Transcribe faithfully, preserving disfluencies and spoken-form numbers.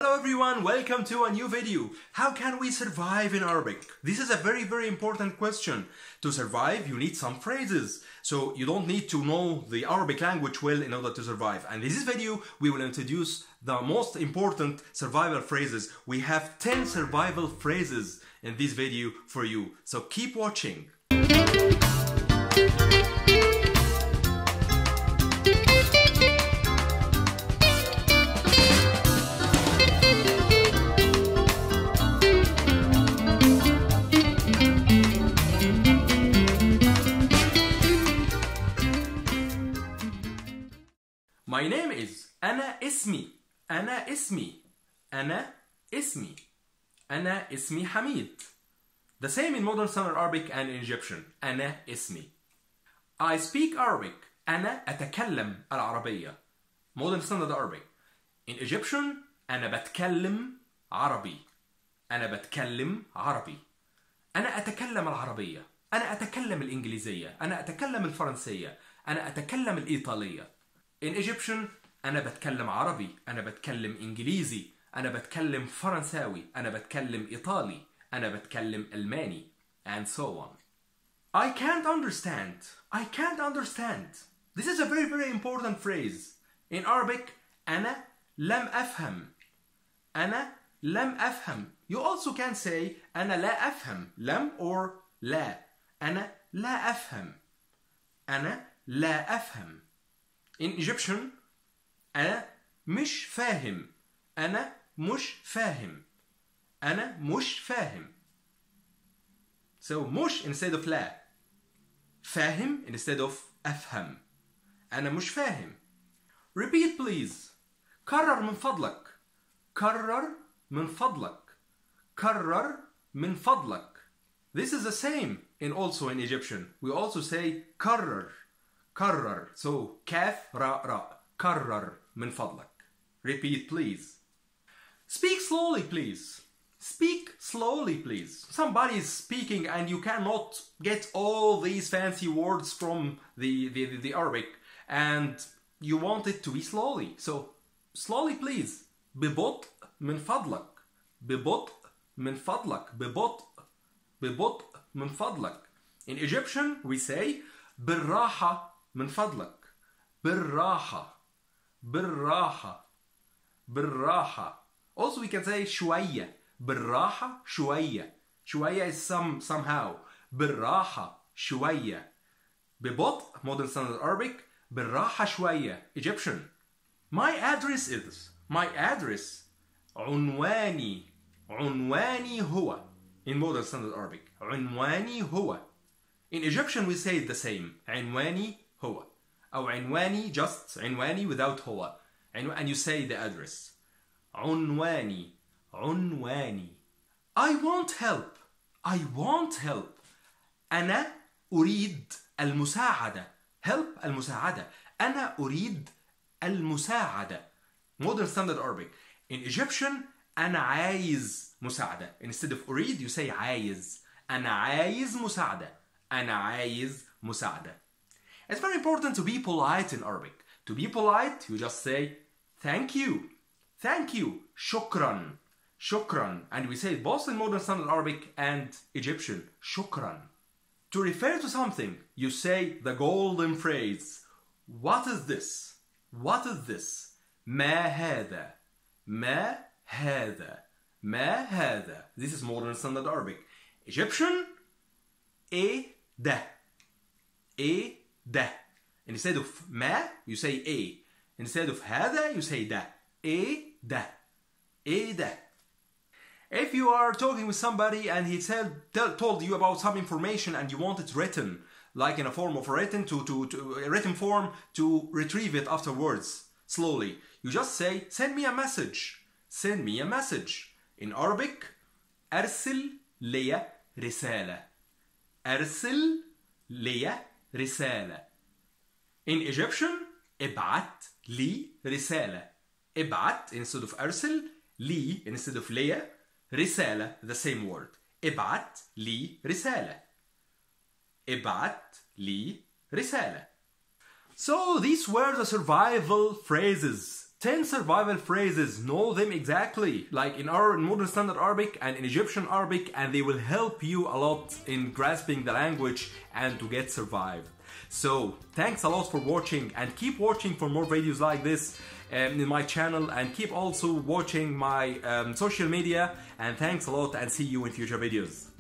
Hello everyone, welcome to a new video. How can we survive in Arabic? This is a very very important question. To survive you need some phrases. So you don't need to know the Arabic language well in order to survive. And in this video we will introduce the most important survival phrases. We have ten survival phrases in this video for you. So keep watching. My name is أنا اسمي أنا اسمي أنا اسمي أنا اسمي حميد. The same in modern standard Arabic and in Egyptian. أنا اسمي. I speak Arabic. أنا أتكلم العربية. Modern standard Arabic. In Egyptian أنا بتكلم عربي. أنا بتكلم عربي. أنا أتكلم العربية. أنا أتكلم الإنجليزية. أنا أتكلم الفرنسية. أنا أتكلم الإيطالية. In Egyptian أنا بتكلم عربي، أنا بتكلم إنجليزي، أنا بتكلم فرنساوي، أنا بتكلم إيطالي، أنا بتكلم ألماني, and so on. I can't understand. I can't understand. This is a very very important phrase. In Arabic أنا لم أفهم. أنا لم أفهم. You also can say أنا لا أفهم. لم or لا. أنا لا أفهم. أنا لا أفهم. In Egyptian أنا مش فاهم. أنا مش فاهم. أنا مش فاهم. So مش instead of لا. فاهم instead of أفهم. أنا مش فاهم. Repeat please. كرر من فضلك. كرر من فضلك. كرر من فضلك. This is the same in also in Egyptian. We also say كرر. كرر. So كاف راء راء. كرر من فضلك. Repeat please. Speak slowly please. Speak slowly please. Somebody is speaking and you cannot get all these fancy words from the, the, the Arabic and you want it to be slowly. So slowly please. ببطء من فضلك. ببطء من فضلك. ببطء. ببطء من فضلك. In Egyptian we say بالراحة من فضلك. بالراحة. بالراحة. بالراحة. Also we can say شوية. بالراحة شوية. شوية is some somehow. بالراحة شوية. ببطء modern standard Arabic. بالراحة شوية Egyptian. My address is. My address. عنواني. عنواني هو. In modern standard Arabic. عنواني هو. In Egyptian we say the same. عنواني هو. أو عنواني just عنواني without هو. And you say the address. عنواني. عنواني. I want help. I want help. أنا أريد المساعدة. Help المساعدة. أنا أريد المساعدة. Modern standard Arabic. In Egyptian أنا عايز مساعدة. Instead of أريد you say عايز. أنا عايز مساعدة. أنا عايز مساعدة. It's very important to be polite in Arabic. To be polite, you just say thank you. Thank you. شكرا. شكرا. And we say it both in modern standard Arabic and Egyptian. شكرا. To refer to something, you say the golden phrase. What is this? What is this? ما هذا. ما هذا. ما هذا. This is modern standard Arabic. Egyptian. إيه ده. إيه ده. Instead of ما you say إيه. Instead of هذا you say ده. إيه ده. إيه ده. If you are talking with somebody and he tell, tell, told you about some information and you want it written, like in a form of written to, to, to a written form to retrieve it afterwards slowly, you just say send me a message. Send me a message. In Arabic أرسل لي رسالة. أرسل لي رسالة. In Egyptian ابعت لي رسالة. ابعت instead of أرسل. لي instead of لي. رسالة the same word. ابعت لي رسالة. ابعت لي رسالة. So these were the survival phrases ten survival phrases. Know them exactly, like in our modern standard Arabic and in Egyptian Arabic, and they will help you a lot in grasping the language and to get survived. So thanks a lot for watching, and keep watching for more videos like this um, in my channel, and keep also watching my um, social media, and thanks a lot, and see you in future videos.